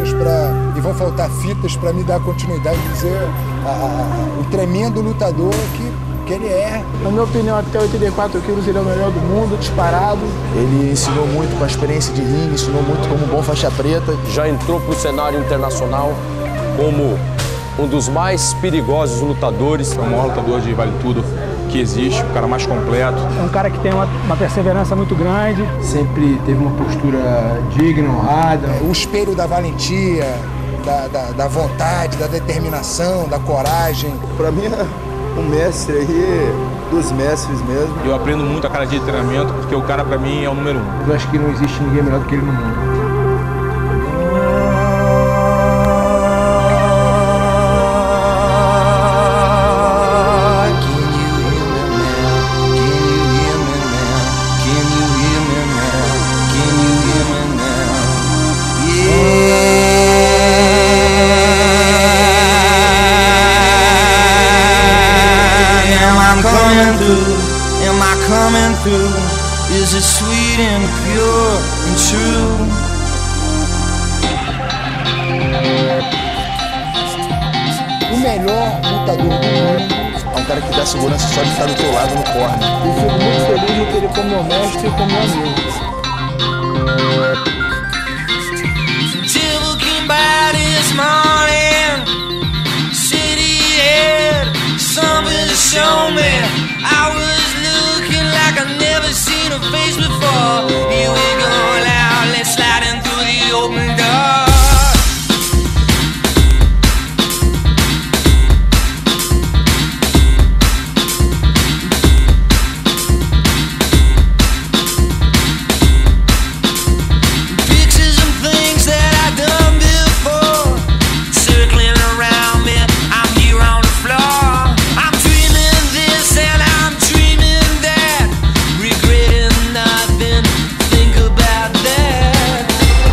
anos e vão faltar fitas para me dar continuidade e dizer o tremendo lutador que ele é. Na minha opinião, até 84 quilos ele é o melhor do mundo, disparado. Ele ensinou muito com a experiência de ringue, ensinou muito como bom faixa preta. Já entrou para o cenário internacional como um dos mais perigosos lutadores. É o maior lutador de vale tudo que existe, o cara mais completo. É um cara que tem uma perseverança muito grande. Sempre teve uma postura digna, honrada. O espelho da valentia, da vontade, da determinação, da coragem. Para mim é um mestre aí, dos mestres mesmo. Eu aprendo muito a cada dia de treinamento, porque o cara para mim é o número 1. Eu acho que não existe ninguém melhor do que ele no mundo. Am I coming through? Is it sweet and pure and true? O melhor lutador do mundo é um cara que dá segurança só de estar do teu lado no corner. Eu fico muito feliz de ter ele como meu mestre e como meu amigo. Devil came by this morning, said he had something to show me. I was looking like I've never seen a face before. Here we go now, let's slide in through the open door. Pictures and things that I've done before, circling around me, I'm here on the floor. I'm dreaming this and I'm dreaming that, regretting nothing, think about that.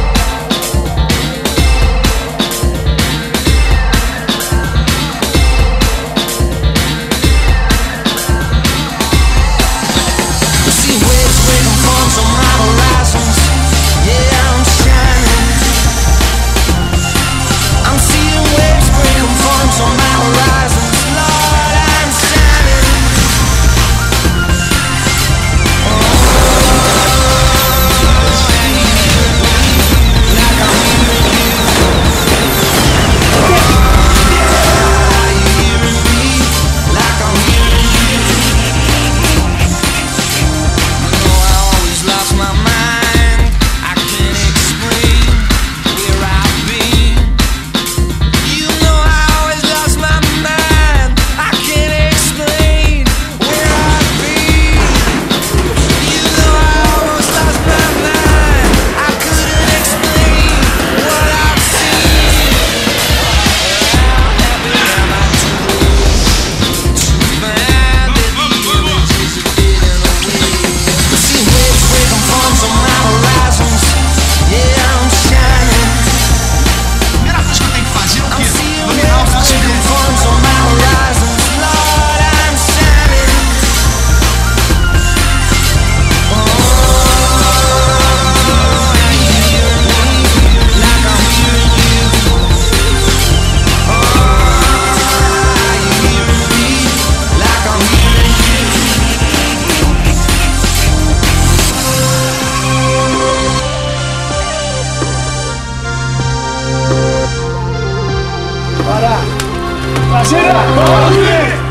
See waves breaking forms on my horizons, yeah, I'm shining. I'm seeing waves breaking forms on my horizons, Lord, I'm shining. Like I'm hearing you. You know I always lost my mind, I can't explain where I've been. You know I always lost my mind, I can't explain where I've been. You know I almost lost my mind, I couldn't explain what I've seen. How happy am I to find that the images are fading away? See waves breaking forms on my horizons, yeah, I'm shining. Primeira coisa que eu tenho que fazer é o I'm quê? seeing Dominar o waves fácil breaking dele. forms on my horizons, Lord, I'm shining. Like I'm hearing you. Are you hearing me? Like I'm hearing you. Para! Vamos!